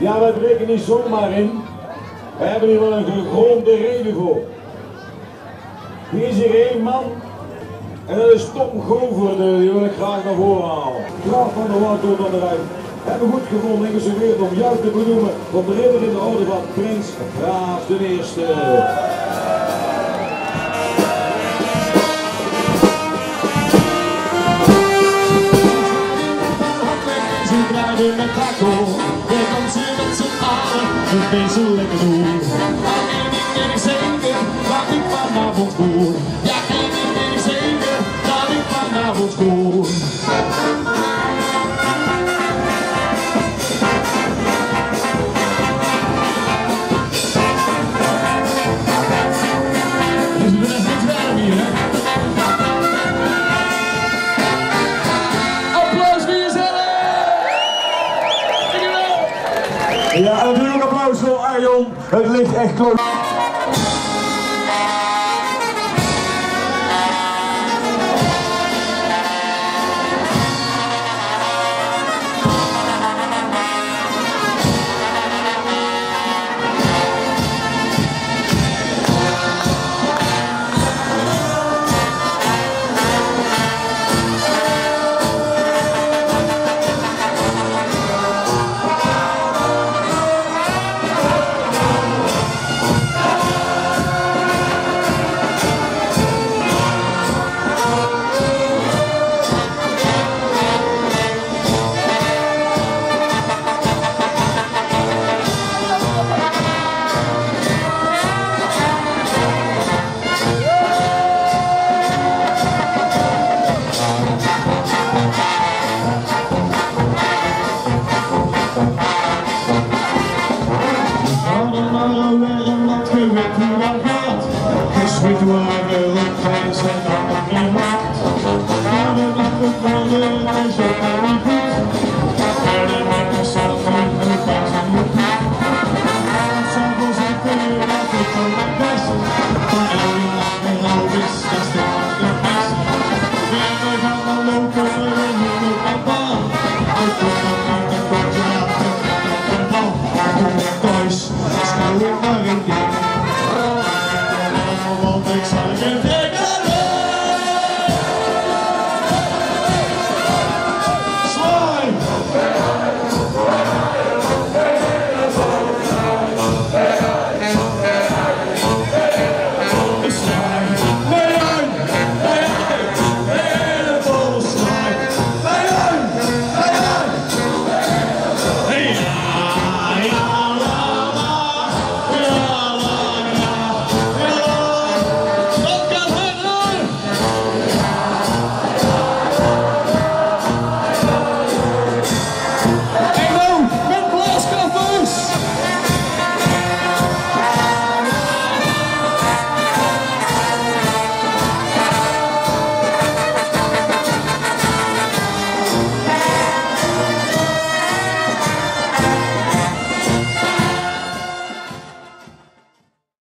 Ja, wij breken niet zomaar in. We hebben hier wel een gegronde reden voor. Hier is hier één man. En dat is Tom Gover, die wil ik graag naar voren halen. Graaf van der Wouw door dan eruit. Hebben goed gevonden en gesugeerd om jou te benoemen tot de ridder in de orde van Prins Graaf de Eerste. Met Taco, wij dansen met z'n allen, het feest lekker doen. Maar één ding weet ik zeker, dat ik vanavond voel. Ja, één ding weet ik zeker, dat ik vanavond voel. Dus we zijn niet warm hier, hè? Ja, en natuurlijk applaus voor Arjon. Het ligt echt close.